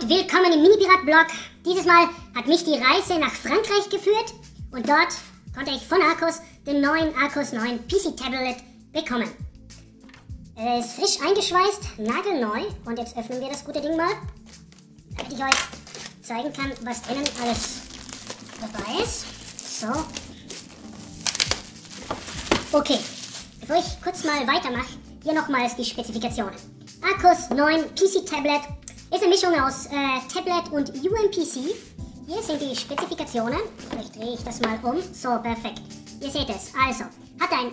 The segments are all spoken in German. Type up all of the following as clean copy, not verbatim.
und willkommen im Mini-Pirat-Blog. Dieses Mal hat mich die Reise nach Frankreich geführt und dort konnte ich von Arcos den neuen Arcos 9 PC-Tablet bekommen. Er ist frisch eingeschweißt, nagelneu und jetzt öffnen wir das gute Ding mal, damit ich euch zeigen kann, was drinnen alles dabei ist. So. Okay, bevor ich kurz mal weitermache, hier nochmals die Spezifikationen. Arcos 9 PC-Tablet ist eine Mischung aus Tablet und UMPC. Hier sind die Spezifikationen. Vielleicht drehe ich das mal um. So, perfekt. Ihr seht es. Also, hat einen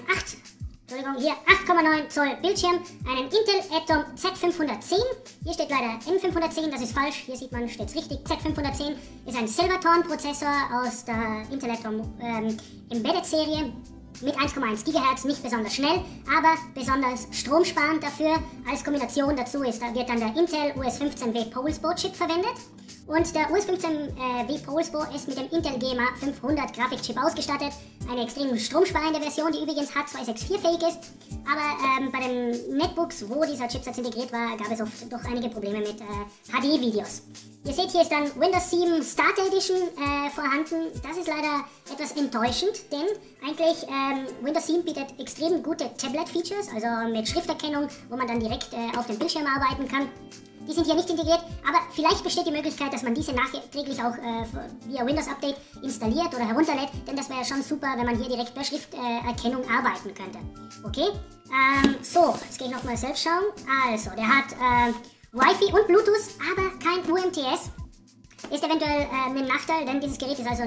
8,9 Zoll Bildschirm, einen Intel Atom Z510. Hier steht leider M510, das ist falsch. Hier sieht man, steht es richtig. Z510 ist ein Silverton-Prozessor aus der Intel Atom Embedded Serie. Mit 1,1 GHz, nicht besonders schnell, aber besonders stromsparend dafür. Als Kombination dazu wird dann der Intel US15W Polespo Chip verwendet. Und der US15W Polespo ist mit dem Intel GMA 500 Grafikchip ausgestattet. Eine extrem stromsparende Version, die übrigens H264 fähig ist. Aber bei den Netbooks, wo dieser Chipsatz integriert war, gab es oft doch einige Probleme mit HD-Videos. Ihr seht, hier ist dann Windows 7 Starter Edition vorhanden. Das ist leider etwas enttäuschend, denn eigentlich Windows 7 bietet extrem gute Tablet-Features, also mit Schrifterkennung, wo man dann direkt auf dem Bildschirm arbeiten kann. Die sind hier nicht integriert, aber vielleicht besteht die Möglichkeit, dass man diese nachträglich auch via Windows Update installiert oder herunterlädt, denn das wäre schon super, wenn man hier direkt per Schrifterkennung arbeiten könnte. Okay, so, jetzt gehe ich nochmal selbst schauen. Also, der hat Wi-Fi und Bluetooth, aber kein UMTS. Ist eventuell ein Nachteil, denn dieses Gerät ist also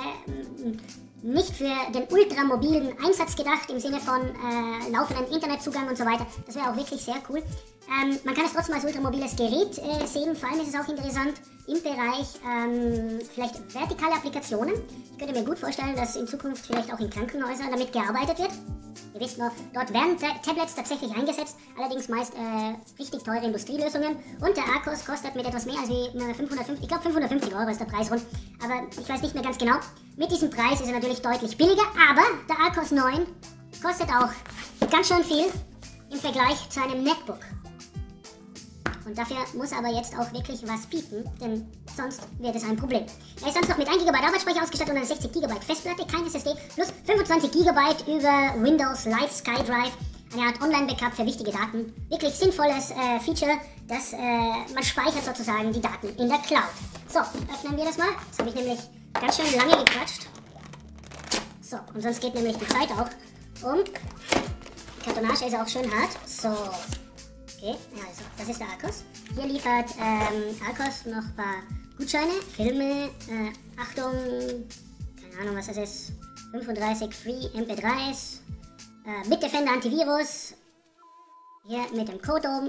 nicht für den ultramobilen Einsatz gedacht, im Sinne von laufenden Internetzugang und so weiter. Das wäre auch wirklich sehr cool. Man kann es trotzdem als ultramobiles Gerät sehen, vor allem ist es auch interessant im Bereich vielleicht vertikale Applikationen. Ich könnte mir gut vorstellen, dass in Zukunft vielleicht auch in Krankenhäusern damit gearbeitet wird. Ihr wisst noch, dort werden Tablets tatsächlich eingesetzt, allerdings meist richtig teure Industrielösungen. Und der Arcos kostet mit etwas mehr als 550, ich glaube 550 Euro ist der Preis rund, aber ich weiß nicht mehr ganz genau. Mit diesem Preis ist er natürlich deutlich billiger, aber der Arcos 9 kostet auch ganz schön viel im Vergleich zu einem Netbook. Und dafür muss er aber jetzt auch wirklich was bieten, denn sonst wird es ein Problem. Er ist sonst noch mit 1 GB Arbeitsspeicher ausgestattet und eine 60 GB Festplatte, kein SSD, plus 25 GB über Windows Live SkyDrive, eine Art Online-Backup für wichtige Daten. Wirklich sinnvolles Feature, dass man speichert sozusagen die Daten in der Cloud. So, öffnen wir das mal. Jetzt habe ich nämlich ganz schön lange gequatscht. So, und sonst geht nämlich die Zeit auch um. Die Kartonage ist auch schön hart. So. Okay, also, das ist der Arcos. Hier liefert Arcos noch ein paar Gutscheine, Filme, Achtung, keine Ahnung was das ist, 35 Free MP3s, Bitdefender Antivirus, hier mit dem Code oben,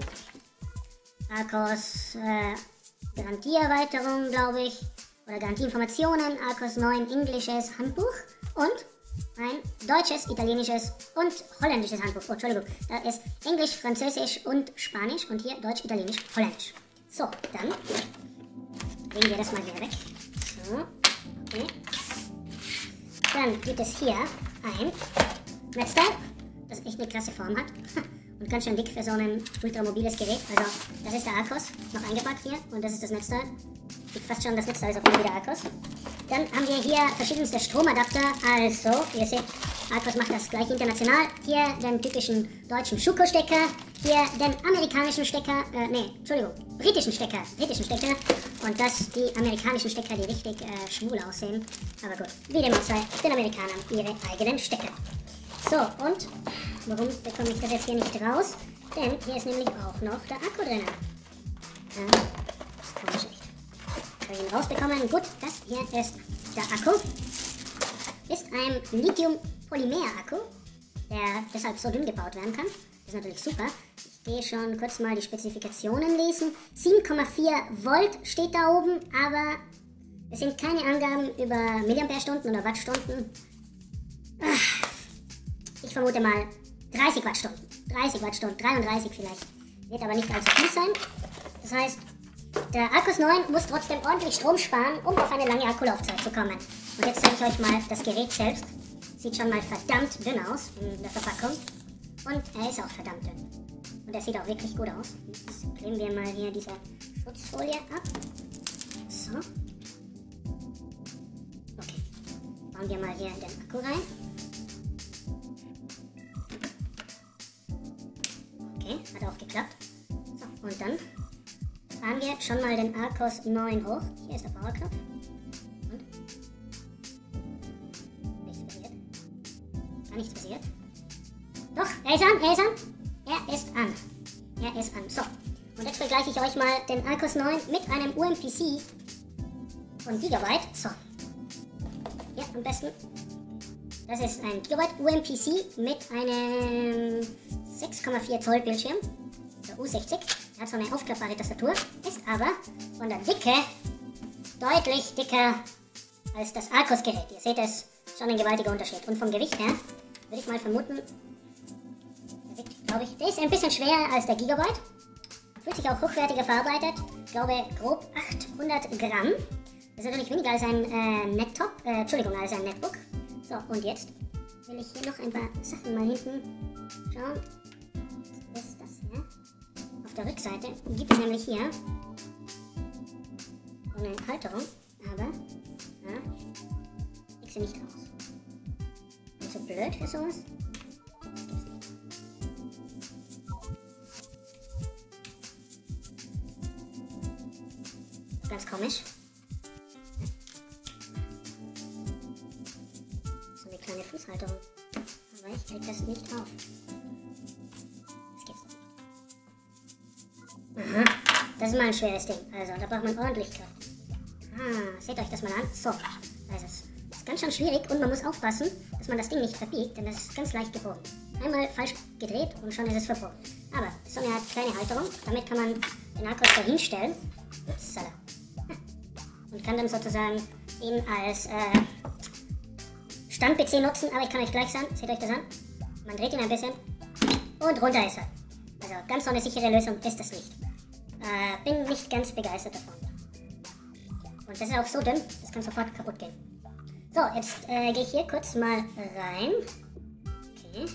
Arcos Garantieerweiterung, glaube ich, oder Garantieinformationen, Arcos 9 englisches Handbuch und ein deutsches, italienisches und holländisches Handbuch. Oh, Entschuldigung. Da ist Englisch, Französisch und Spanisch und hier Deutsch, Italienisch, Holländisch. So, dann legen wir das mal hier weg. So, okay. Dann gibt es hier ein Netzteil, das echt eine klasse Form hat und ganz schön dick für so ein ultramobiles Gerät. Also, das ist der Arcos, noch eingepackt hier und das ist das Netzteil. Sieht fast schon, das Netzteil ist auch wieder Arcos. Dann haben wir hier verschiedenste Stromadapter, also, ihr seht, Arcos macht das gleich international. Hier den typischen deutschen Schuko-Stecker, hier den amerikanischen Stecker, britischen Stecker und das die amerikanischen Stecker, die richtig schwul aussehen. Aber gut, wie dem auch sei, den Amerikanern ihre eigenen Stecker. So, und warum bekomme ich das jetzt hier nicht raus? Denn hier ist nämlich auch noch der Akku drin. Das ist komisch echt. Ich habe ihn rausbekommen. Gut, das hier ist der Akku. Ist ein Lithium-Polymer-Akku, der deshalb so dünn gebaut werden kann. Das ist natürlich super. Ich gehe schon kurz mal die Spezifikationen lesen. 7,4 Volt steht da oben, aber es sind keine Angaben über Milliampere-Stunden oder Wattstunden. Ich vermute mal 30 Wattstunden. 30 Wattstunden, 33 vielleicht. Wird aber nicht allzu viel sein. Das heißt, der Arcos 9 muss trotzdem ordentlich Strom sparen, um auf eine lange Akkulaufzeit zu kommen. Und jetzt zeige ich euch mal das Gerät selbst. Sieht schon mal verdammt dünn aus in der Verpackung. Und er ist auch verdammt dünn. Und er sieht auch wirklich gut aus. Jetzt kleben wir mal hier diese Schutzfolie ab. Okay. Bauen wir mal hier in den Akku rein. Okay, hat auch geklappt. So, und dann fahren wir schon mal den Arcos 9 hoch. Hier ist der Powerknopf. Und? Nichts passiert. Gar nichts passiert. Doch, er ist an, er ist an. Er ist an. Er ist an. So, und jetzt vergleiche ich euch mal den Arcos 9 mit einem UMPC von Gigabyte. So, ja, am besten. Das ist ein Gigabyte UMPC mit einem 6,4 Zoll Bildschirm. Der U60. Er hat so eine aufklappbare Tastatur. Ist aber von der Dicke deutlich dicker als das Arcos Gerät. Ihr seht es, schon ein gewaltiger Unterschied. Und vom Gewicht her würde ich mal vermuten, glaube ich, der ist ein bisschen schwerer als der Gigabyte. Fühlt sich auch hochwertiger verarbeitet. Ich glaube grob 800 Gramm. Das ist natürlich weniger als ein als ein Netbook. So, und jetzt will ich hier noch ein paar Sachen mal hinten schauen. Was ist das hier? Auf der Rückseite gibt es nämlich hier so eine Halterung, aber ich sie nicht raus. Ist so blöd für sowas? Ganz komisch. So eine kleine Fußhalterung. Aber ich krieg das nicht auf. Das gibt's nicht. Aha, das ist mal ein schweres Ding. Also, da braucht man ordentlich Kraft. Seht euch das mal an. So, da ist es. Das ist ganz schön schwierig und man muss aufpassen, dass man das Ding nicht verbiegt, denn das ist ganz leicht gebogen. Einmal falsch gedreht und schon ist es verbogen. Aber so eine kleine Halterung, damit kann man den Arcos da hinstellen. Upsala. Und kann dann sozusagen ihn als Stand-PC nutzen, aber ich kann euch gleich sagen, seht euch das an, man dreht ihn ein bisschen und runter ist er. Also ganz so eine sichere Lösung ist das nicht. Bin nicht ganz begeistert davon. Und das ist auch so dünn, das kann sofort kaputt gehen. So, jetzt gehe ich hier kurz mal rein. Okay.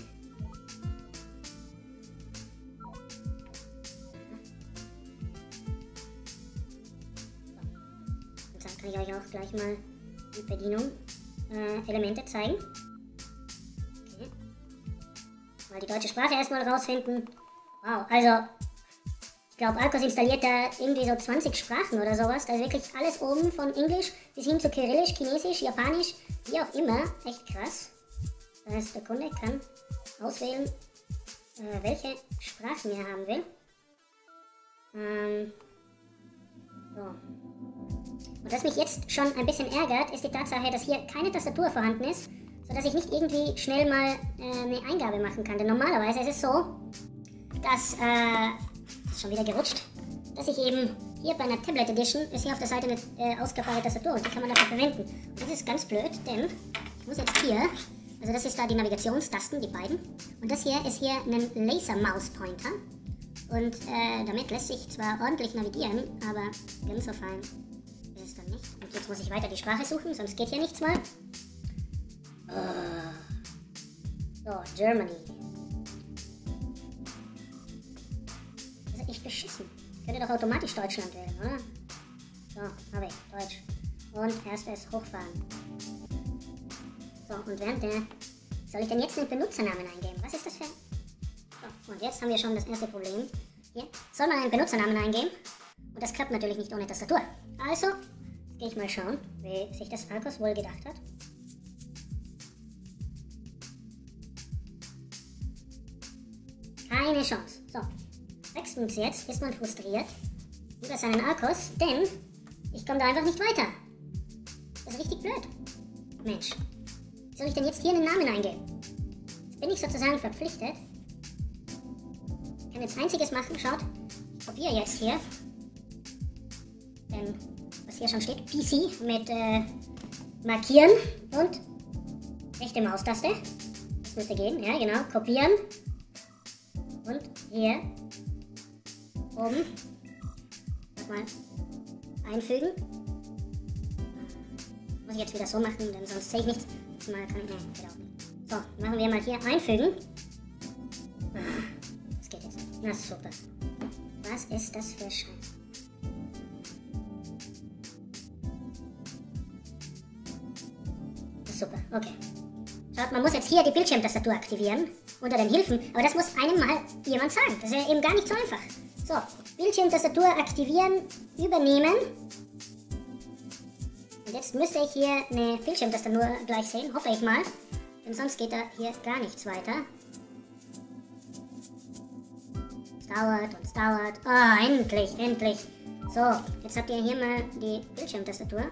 Kann ich euch auch gleich mal die Bedienung Elemente zeigen. Okay. Mal die deutsche Sprache erstmal rausfinden. Wow, also ich glaube Arcos installiert da irgendwie so 20 Sprachen oder sowas. Da ist wirklich alles oben von Englisch bis hin zu Kyrillisch, Chinesisch, Japanisch, wie auch immer. Echt krass. Das heißt, der Kunde kann auswählen, welche Sprachen er haben will. So. Und was mich jetzt schon ein bisschen ärgert, ist die Tatsache, dass hier keine Tastatur vorhanden ist, sodass ich nicht irgendwie schnell mal eine Eingabe machen kann. Denn normalerweise ist es so, dass, das ist schon wieder gerutscht, dass ich eben hier bei einer Tablet Edition ist hier auf der Seite eine ausklappbare Tastatur und die kann man dafür verwenden. Und das ist ganz blöd, denn ich muss jetzt hier, also das ist da die Navigationstasten, die beiden, und das hier ist hier ein Laser-Maus-Pointer. Und damit lässt sich zwar ordentlich navigieren, aber ganz so fein ist es dann nicht. Und jetzt muss ich weiter die Sprache suchen, sonst geht hier nichts mal. So, Germany. Das ist echt beschissen. Ich könnte doch automatisch Deutschland wählen, oder? So, habe ich, Deutsch. Und erstes hochfahren. So, und während der... Soll ich denn jetzt einen Benutzernamen eingeben? Was ist das für... So, und jetzt haben wir schon das erste Problem. Hier soll man einen Benutzernamen eingeben. Und das klappt natürlich nicht ohne Tastatur. Also, gehe ich mal schauen, wie sich das Arcos wohl gedacht hat. Keine Chance. So, sechstens jetzt ist man frustriert über seinen Arcos, denn ich komme da einfach nicht weiter. Das ist richtig blöd. Mensch, wie soll ich denn jetzt hier einen Namen eingeben? Jetzt bin ich sozusagen verpflichtet. Ich kann jetzt einziges machen, schaut. Ich kopiere jetzt hier, was hier schon steht, PC mit Markieren und rechte Maustaste. Das müsste gehen, ja genau, kopieren. Und hier oben nochmal einfügen. Muss ich jetzt wieder so machen, denn sonst sehe ich nichts. Mal kann ich, genau. So, machen wir mal hier einfügen. Das geht jetzt. Na super. Was ist das für Scheiß? super, okay. Schaut, man muss jetzt hier die Bildschirmtastatur aktivieren, unter den Hilfen, aber das muss einem mal jemand sagen. Das ist ja eben gar nicht so einfach. So, Bildschirmtastatur aktivieren, übernehmen. Und jetzt müsste ich hier eine Bildschirmtastatur gleich sehen, hoffe ich mal. Denn sonst geht da hier gar nichts weiter. Es dauert und es dauert. Ah, endlich, endlich. So, jetzt habt ihr hier mal die Bildschirmtastatur.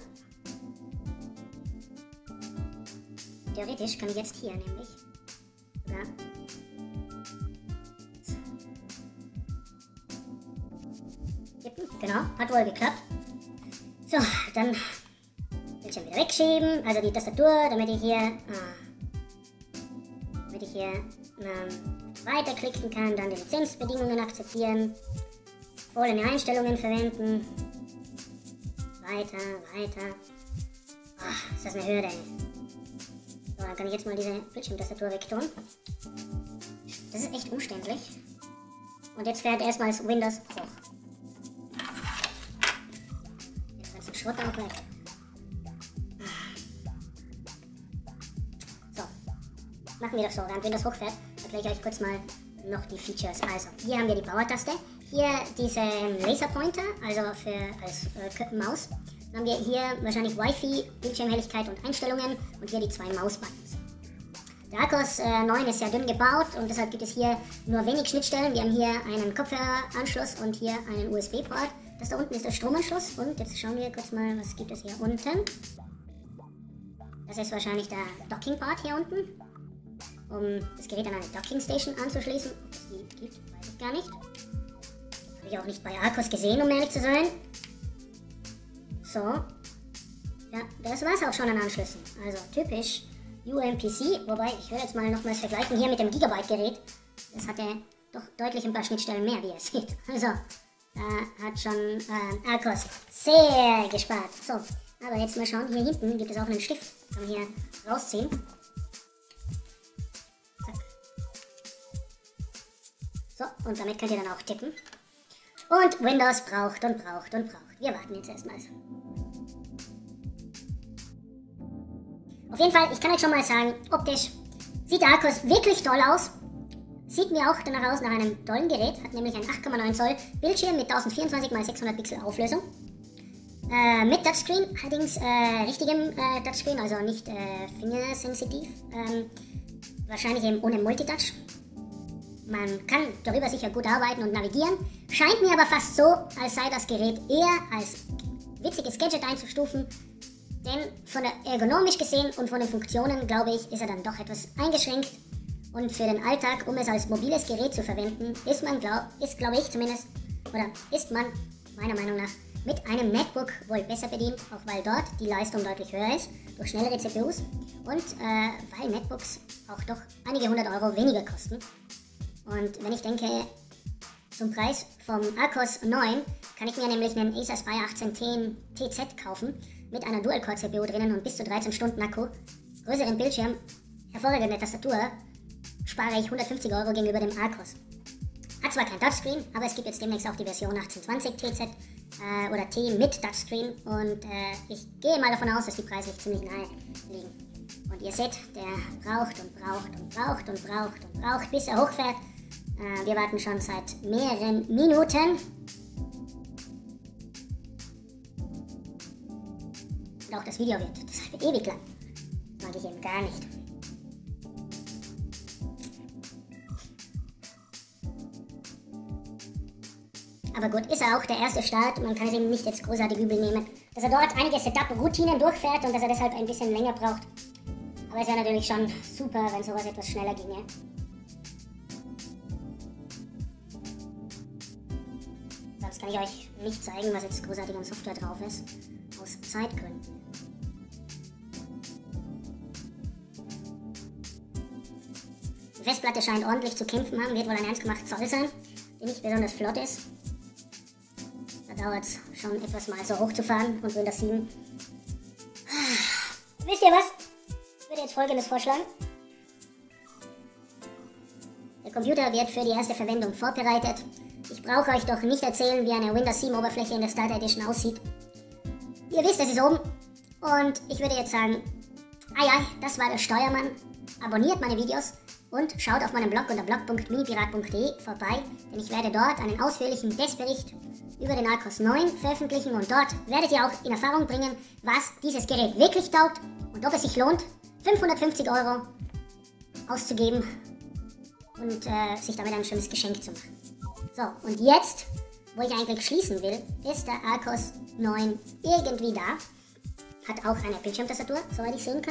Theoretisch kann ich jetzt hier nämlich. Ja. Tippen, genau, hat wohl geklappt. So, dann Bildschirm wieder wegschieben, also die Tastatur, damit ich hier weiterklicken kann, dann die Lizenzbedingungen akzeptieren, empfohlene Einstellungen verwenden, weiter. Ach, ist das eine Hürde. So, dann kann ich jetzt mal diese Bildschirmtastatur wegtun. Das ist echt umständlich. Und jetzt fährt erstmal das Windows hoch. Jetzt kannst du Schrott auch weg. So, machen wir doch so, während Windows hochfährt, erkläre ich euch kurz mal noch die Features. Also, hier haben wir die Power-Taste, hier diese Laserpointer, also als Maus. Dann haben wir hier wahrscheinlich Wi-Fi, Bildschirmhelligkeit und Einstellungen und hier die zwei Mausbuttons. Der Arcos 9 ist sehr dünn gebaut und deshalb gibt es hier nur wenig Schnittstellen. Wir haben hier einen Kopfhöreranschluss und hier einen USB-Port. Das da unten ist der Stromanschluss und jetzt schauen wir kurz mal, was gibt es hier unten. Das ist wahrscheinlich der Docking-Port hier unten, um das Gerät an eine Docking-Station anzuschließen. Ob es die gibt, weiß ich gar nicht. Habe ich auch nicht bei Arcos gesehen, um ehrlich zu sein. So, ja, das war's auch schon an Anschlüssen. Also typisch UMPC, wobei ich will jetzt mal nochmals vergleichen hier mit dem Gigabyte-Gerät. Das hatte doch deutlich ein paar Schnittstellen mehr, wie ihr seht. Also, da hat schon Arcos sehr gespart. So, aber jetzt mal schauen, hier hinten gibt es auch einen Stift. Kann man hier rausziehen. Zack. So, und damit könnt ihr dann auch tippen. Und Windows braucht. Wir warten jetzt erstmal. Auf jeden Fall, ich kann euch schon mal sagen, optisch sieht der Arcos wirklich toll aus. Sieht mir auch danach aus nach einem tollen Gerät. Hat nämlich einen 8,9 Zoll Bildschirm mit 1024 x 600 Pixel Auflösung. Mit Touchscreen, allerdings richtigem Touchscreen, also nicht fingersensitiv. Wahrscheinlich eben ohne Multitouch. Man kann darüber sicher gut arbeiten und navigieren. Scheint mir aber fast so, als sei das Gerät eher als witziges Gadget einzustufen. Denn von der ergonomisch gesehen und von den Funktionen, glaube ich, ist er dann doch etwas eingeschränkt. Und für den Alltag, um es als mobiles Gerät zu verwenden, ist man meiner Meinung nach mit einem MacBook wohl besser bedient, auch weil dort die Leistung deutlich höher ist, durch schnellere CPUs und weil MacBooks auch doch einige 100 Euro weniger kosten. Und wenn ich denke, zum Preis vom Arcos 9 kann ich mir nämlich einen Acer Aspire 1810 TZ kaufen, mit einer Dual-Core-CPU drinnen und bis zu 13 Stunden Akku, größeren Bildschirm, hervorragende Tastatur, spare ich 150 Euro gegenüber dem Arcos. Hat zwar kein Touchscreen, aber es gibt jetzt demnächst auch die Version 1820 TZ oder T mit Touchscreen und ich gehe mal davon aus, dass die preislich ziemlich nahe liegen. Und ihr seht, der braucht, bis er hochfährt. Wir warten schon seit mehreren Minuten. Und auch das Video wird deshalb ewig lang. Mag ich eben gar nicht. Aber gut, ist er auch der erste Start. Man kann es ihm nicht jetzt großartig übel nehmen, dass er dort einige Setup-Routinen durchfährt und dass er deshalb ein bisschen länger braucht. Aber es wäre natürlich schon super, wenn sowas etwas schneller ginge. Sonst kann ich euch nicht zeigen, was jetzt großartig an Software drauf ist. Aus Zeitgründen. Die Festplatte scheint ordentlich zu kämpfen haben, wird wohl ein 1,8 Zoll sein, die nicht besonders flott ist. Da dauert es schon etwas mal so hochzufahren und Windows 7. Wisst ihr was? Ich würde jetzt Folgendes vorschlagen. Der Computer wird für die erste Verwendung vorbereitet. Ich brauche euch doch nicht erzählen, wie eine Windows 7 Oberfläche in der Starter Edition aussieht. Ihr wisst, es ist oben. Und ich würde jetzt sagen, Ai, das war der Steuermann. Abonniert meine Videos und schaut auf meinem Blog unter blog.minipirat.de vorbei, denn ich werde dort einen ausführlichen Testbericht über den Archos 9 veröffentlichen und dort werdet ihr auch in Erfahrung bringen, was dieses Gerät wirklich taugt und ob es sich lohnt, 550 € auszugeben und sich damit ein schönes Geschenk zu machen. So, und jetzt, wo ich eigentlich schließen will, ist der Archos 9 irgendwie da. Hat auch eine Bildschirmtastatur, soweit ich sehen kann.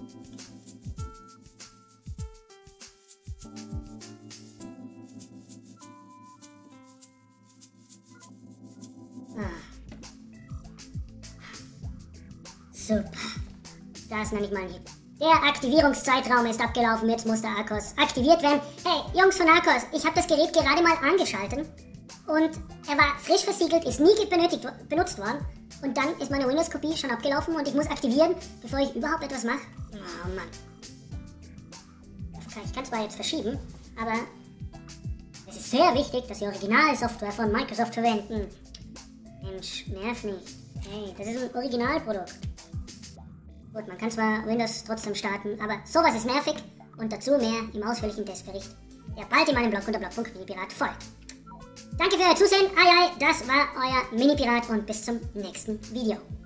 Super. Das nenne ich mal ein Hieb. Der Aktivierungszeitraum ist abgelaufen, jetzt muss der Archos aktiviert werden. Hey, Jungs von Archos, ich habe das Gerät gerade mal angeschaltet und er war frisch versiegelt, ist nie benutzt worden und dann ist meine Windows-Kopie schon abgelaufen und ich muss aktivieren, bevor ich überhaupt etwas mache. Oh Mann. Ich kann zwar jetzt verschieben, aber es ist sehr wichtig, dass Sie Originalsoftware von Microsoft verwenden. Mensch, nerv nicht. Hey, das ist ein Originalprodukt. Gut, man kann zwar Windows trotzdem starten, aber sowas ist nervig und dazu mehr im ausführlichen Testbericht, der bald in meinem Blog unter blog.minipirat folgt. Danke für euer Zusehen, das war euer Minipirat und bis zum nächsten Video.